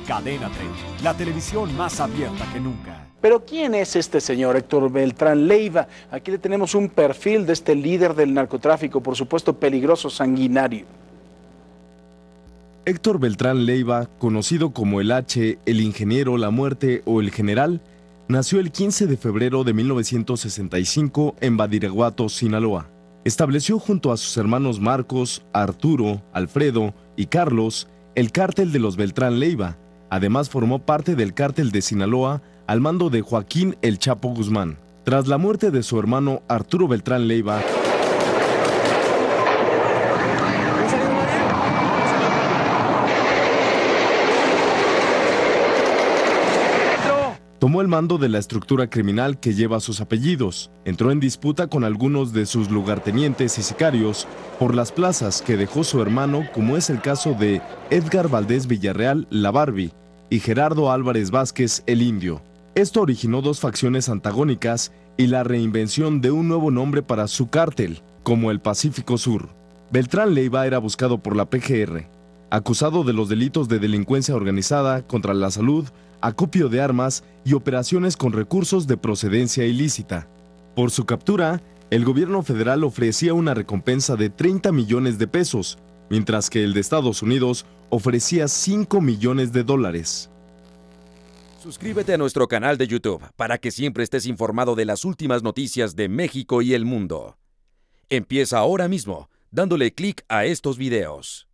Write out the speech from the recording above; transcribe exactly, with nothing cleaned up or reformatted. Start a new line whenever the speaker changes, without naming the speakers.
Cadena treinta, la televisión más abierta que nunca.
Pero ¿quién es este señor Héctor Beltrán Leiva? Aquí le tenemos un perfil de este líder del narcotráfico, por supuesto peligroso, sanguinario.
Héctor Beltrán Leiva, conocido como el H, el Ingeniero, la Muerte o el General, nació el quince de febrero de mil novecientos sesenta y cinco en Badiraguato, Sinaloa. Estableció junto a sus hermanos Marcos, Arturo, Alfredo y Carlos el cártel de los Beltrán Leiva. Además formó parte del cártel de Sinaloa al mando de Joaquín El Chapo Guzmán. Tras la muerte de su hermano Arturo Beltrán Leiva, tomó el mando de la estructura criminal que lleva sus apellidos. Entró en disputa con algunos de sus lugartenientes y sicarios por las plazas que dejó su hermano, como es el caso de Edgar Valdés Villarreal, la Barbie, y Gerardo Álvarez Vázquez, el Indio. Esto originó dos facciones antagónicas y la reinvención de un nuevo nombre para su cártel, como el Pacífico Sur. Beltrán Leiva era buscado por la P G R, acusado de los delitos de delincuencia organizada contra la salud, acopio de armas y operaciones con recursos de procedencia ilícita. Por su captura, el gobierno federal ofrecía una recompensa de treinta millones de pesos, mientras que el de Estados Unidos ofrecía cinco millones de dólares.
Suscríbete a nuestro canal de YouTube para que siempre estés informado de las últimas noticias de México y el mundo. Empieza ahora mismo dándole clic a estos videos.